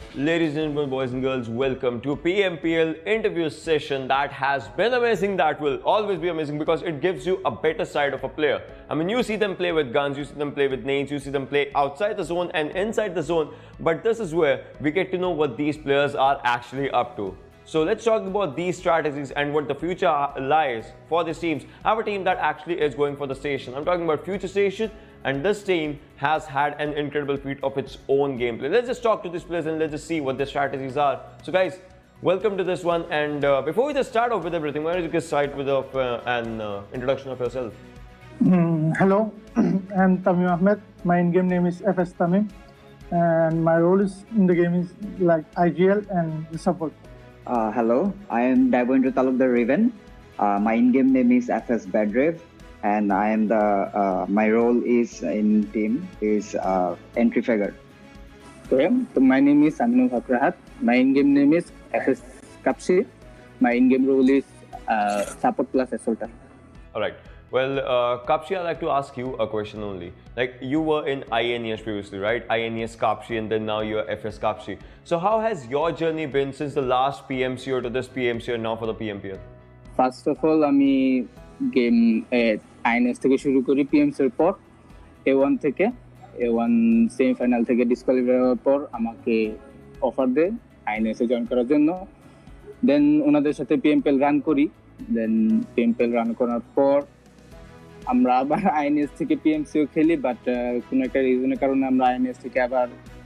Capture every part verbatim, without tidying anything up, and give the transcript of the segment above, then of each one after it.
Ladies and gentlemen, boys and girls, welcome to P M P L interview session that has been amazing, that will always be amazing because it gives you a better side of a player. I mean, you see them play with guns, you see them play with nades, you see them play outside the zone and inside the zone, but this is where we get to know what these players are actually up to. So let's talk about these strategies and what the future lies for these teams. I have a team that actually is going for the station. I'm talking about Future Station, and this team has had an incredible feat of its own gameplay. Let's just talk to these players and let's just see what their strategies are. So guys, welcome to this one, and uh, before we just start off with everything, why don't you just start with uh, an uh, introduction of yourself? Mm, hello, I'm Tamim Ahmed. My in-game name is F S Tamim, and my role is in the game is like I G L and the support. Uh, hello, I am Daibendra Talukdar Raven. Uh, my in-game name is F S Badrev, and I am the uh, my role is in team is uh, entry figure. Okay, so my name is Aminul Hakrahat. My in-game name is F S Kapshi. My in-game role is uh, support plus assaulter. All right. Well, uh, Kapshi, I'd like to ask you a question only. Like, you were in I N E S previously, right? I N E S Kapshi, and then now you're F S Kapshi. So how has your journey been since the last P M C O to this P M C O and now for the P M P L? First of all, আমি game I N E S থেকে শুরু করি P M C এর পর A one থেকে A one semifinal থেকে disqualify হওয়ার পর আমাকে অফার দেয় I N E S এ জয়েন করার জন্য। দেন ওনাদের সাথে P M P L run করি। Then P M P L run করার পর আমরা আবার I N E S থেকে P M C O খেলি, বাট কোনো একটা রিজনের কারণে আমরা I N E S থেকে আবার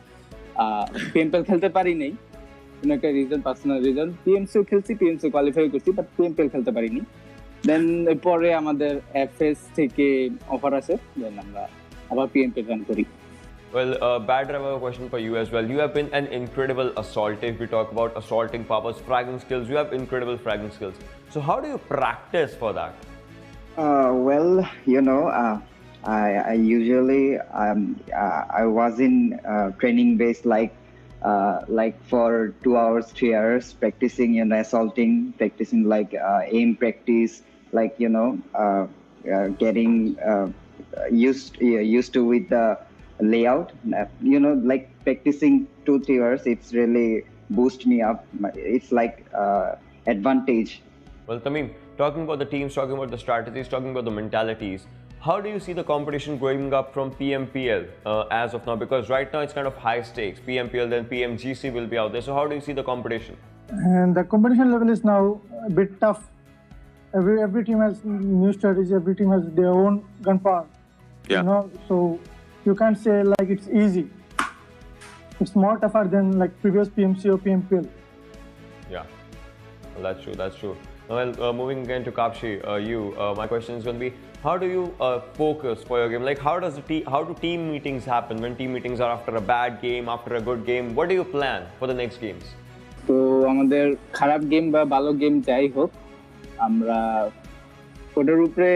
P M P L খেলতে পারি নাই। কোনো একটা reason, personal reason. P M C O খেলছি, P M C O qualify করছি, but P M P L খেলতে পারিনি। দেন পরে আমাদের F S থেকে অফার আসে, দেন আমরা আবার P M P L run করি। Well, uh, Badr, I have a question for you as well. You have been an incredible assaulter. If we talk about assaulting powers, fragging skills, you have incredible fragging skills. So how do you practice for that? Uh, well, you know, uh, I, I usually um, uh, I was in uh, training base like uh, like for two hours, three hours, practicing, you know, assaulting, practicing like uh, aim practice, like you know, uh, uh, getting uh, used uh, used to with the layout. Uh, you know, like practicing two three hours, it's really boost me up. It's like uh, advantage. Well, Tamim, talking about the teams, talking about the strategies, talking about the mentalities, how do you see the competition growing up from P M P L uh, as of now? Because right now it's kind of high stakes. P M P L, then P M G C will be out there. So how do you see the competition? And the competition level is now a bit tough. Every every team has new strategy. Every team has their own gunpowder. Yeah. You know, so you can't say like it's easy. It's more tougher than like previous P M C or P M P L. Yeah, well, that's true. That's true. Well, uh, moving again to Kapshi, uh, you, uh, my question is going to be, how do you uh, focus for your game? Like, how does the te- how do team meetings happen? When team meetings are after a bad game, after a good game, what do you plan for the next games? তো আমাদের খারাপ game বা ভালো game যাই হোক, আমরা ওটার উপরে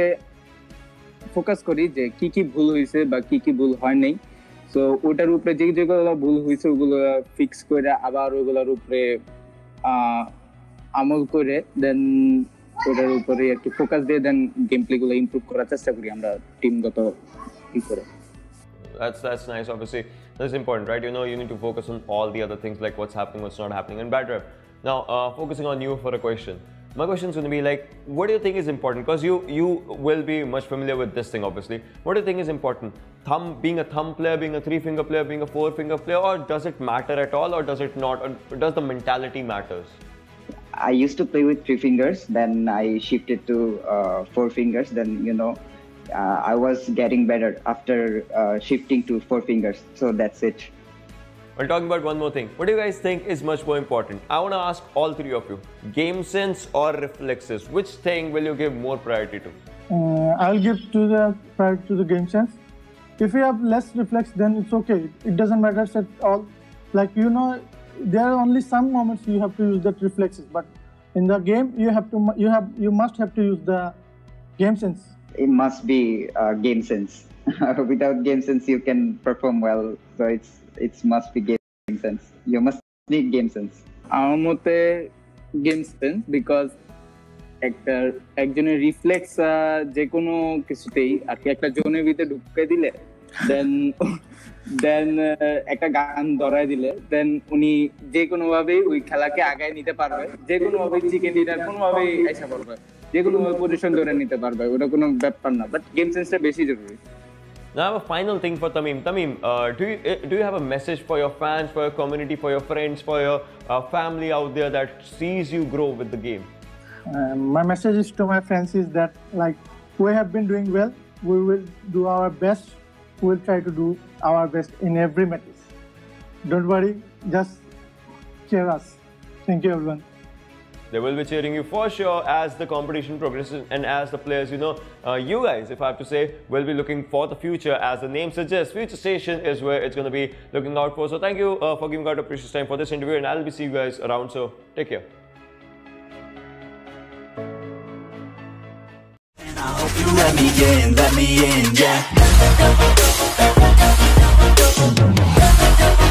ফোকাস করি যে কি কি ভুল হয়েছে বা কি কি ভুল হয় নাই। সো ওটার উপরে যে যেগুলো ভুল হয়েছে ওগুলো ফিক্স করে আবার ওগুলোর উপরে আমল করে দেন ওটার উপরে একটু ফোকাস দিয়ে দেন গেম প্লে গুলো ইমপ্রুভ করার চেষ্টা করি আমরা টিমগত কি করে। That's that's nice. Obviously, that's important, right? You know, you need to focus on all the other things like what's happening, what's not happening. And Badr, now uh, focusing on you for a question. My question is going to be like, what do you think is important? Because you you will be much familiar with this thing, obviously. What do you think is important? Thumb, being a thumb player, being a three finger player, being a four finger player, or does it matter at all, or does it not? Or does the mentality matters? I used to play with three fingers, then I shifted to uh, four fingers. Then you know, uh, I was getting better after uh, shifting to four fingers. So that's it. Well, talking about one more thing, what do you guys think is much more important? I want to ask all three of you: game sense or reflexes? Which thing will you give more priority to? Uh, I'll give to the priority to the game sense. If you have less reflex, then it's okay. It doesn't matter at all. Like you know, there are only some moments you have to use that reflexes, but in the game you have to you have you must have to use the game sense. It must be uh, game sense. Without game sense, you can perform well. So it's it must be game sense. You must need game sense. আমার মতে game sense, because একটা একজনের reflex যে কোনো কিছুতেই আর কি একটা জোনের ভিতরে ঢুকে দিলে দেন দেন একটা গান ধরাই দিলে দেন উনি যে কোনো ভাবে ওই খেলাকে আগায় নিতে পারবে, যে কোনো ভাবে চিকেন ডিনার কোনো ভাবে আইসা পারবে, যে কোনো ভাবে পজিশন ধরে নিতে পারবে, ওটা কোনো ব্যাপার না, বাট গেম সেন্সটা বেশি জরুরি। Now I have a final thing for Tamim. Tamim, uh, do you uh, do you have a message for your fans, for your community, for your friends, for your uh, family out there that sees you grow with the game? Uh, my message is to my friends is that like we have been doing well. We will do our best. We will try to do our best in every match. Don't worry, just cheer us. Thank you, everyone. They will be cheering you for sure as the competition progresses and as the players, you know, uh, you guys, if I have to say, will be looking for the future. As the name suggests, Future Station is where it's going to be looking out for. So thank you uh, for giving out a precious time for this interview, and I'll be seeing you guys around. So take care. I hope you let me in, let me in, yeah.